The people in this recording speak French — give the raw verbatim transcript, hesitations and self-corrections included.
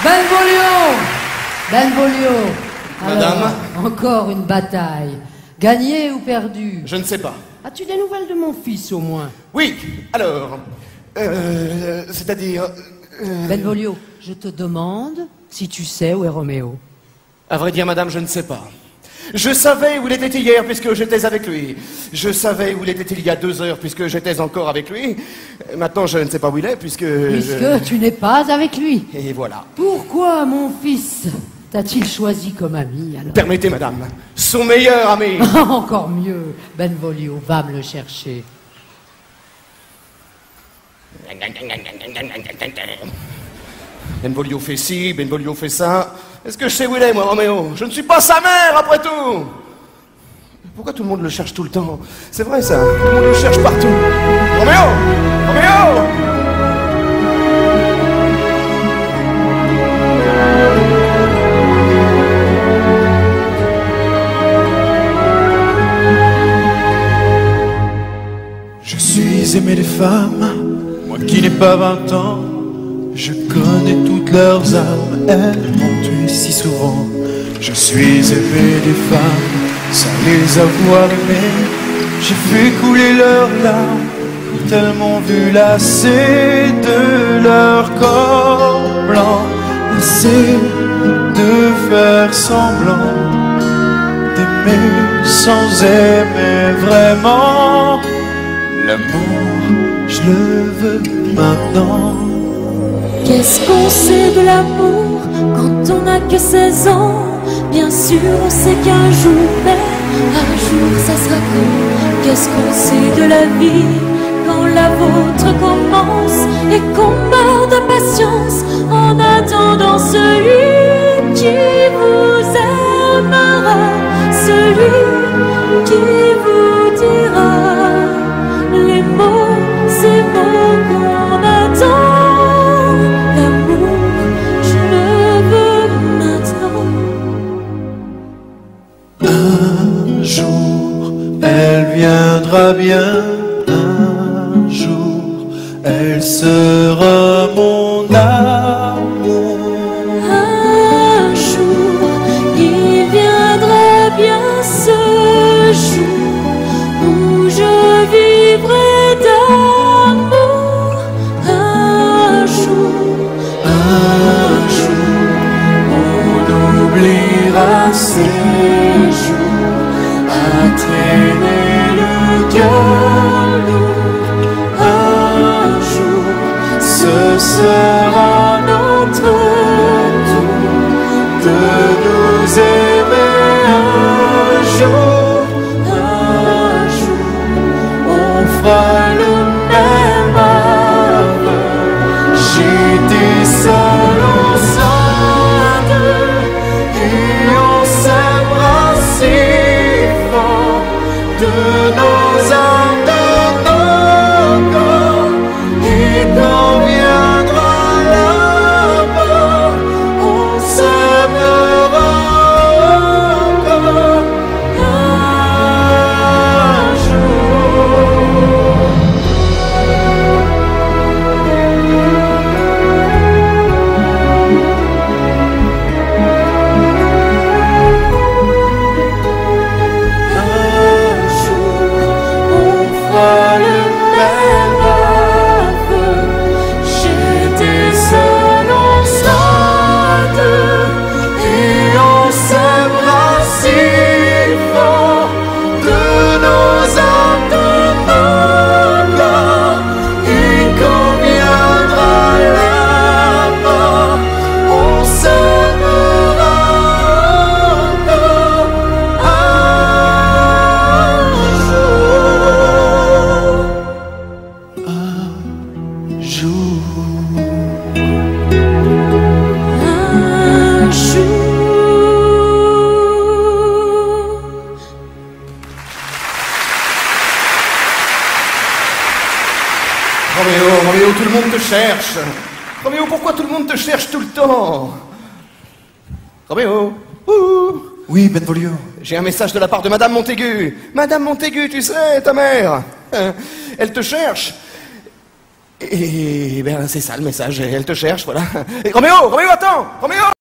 Benvolio Benvolio Madame. Alors, encore une bataille. Gagnée ou perdue? Je ne sais pas. As-tu des nouvelles de mon fils, au moins? Oui, alors... Euh... C'est-à-dire... Euh... Benvolio, je te demande si tu sais où est Roméo. À vrai dire, madame, je ne sais pas. Je savais où il était hier, puisque j'étais avec lui. Je savais où il était il y a deux heures, puisque j'étais encore avec lui. Maintenant, je ne sais pas où il est, puisque... Puisque je... tu n'es pas avec lui. Et voilà. Pourquoi, mon fils, t'a-t-il choisi comme ami, alors? Permettez, madame. Son meilleur ami. Encore mieux. Benvolio, va me le chercher. Benvolio fait ci, Benvolio fait ça. Est-ce que je sais où il est, moi, Roméo? Je ne suis pas sa mère, après tout. Pourquoi tout le monde le cherche tout le temps? C'est vrai, ça. Tout le monde le cherche partout. Roméo! Roméo! Je suis aimé des femmes, moi qui n'ai pas vingt ans. Je connais toutes leurs âmes, elles m'ont tué si souvent. Je suis aimé des femmes, sans les avoir aimées. J'ai fait couler leurs larmes, quand elles m'ont vu lasser de leur corps blanc. Lassé de faire semblant d'aimer sans aimer vraiment. L'amour, je le veux maintenant. Qu'est-ce qu'on sait de l'amour quand on n'a que seize ans? Bien sûr on sait qu'un jour, mais un jour ça sera quand? Qu'est-ce qu'on sait de la vie quand la vôtre commence et qu'on meurt de patience en attendant celui qui vous aimera, celui qui vous dira les mots, ces mots qu'on attend. Un jour, elle viendra bien. Un jour, elle sera mon amour. Un jour, il viendra bien ce jour où je vivrai d'amour. Un jour, Un jour, on oubliera ces à traîner le cœur lourd. Un jour, ce sera notre tour de nous aimer. Un jour, un jour, on fera le même aveu. J'étais seul, on sera deux, et on s'aimera si de nos âmes, de nos corps. Et quand viendra la mort, on s'aimera encore un jour. Roméo, Roméo, tout le monde te cherche. Roméo, pourquoi tout le monde te cherche tout le temps? Roméo. Ouh. Oui, Benvolio. J'ai un message de la part de Madame Montaigu. Madame Montaigu, tu sais, ta mère. Elle te cherche. Et, et ben c'est ça le message, elle te cherche, voilà. Et Roméo, Roméo, attends, Roméo!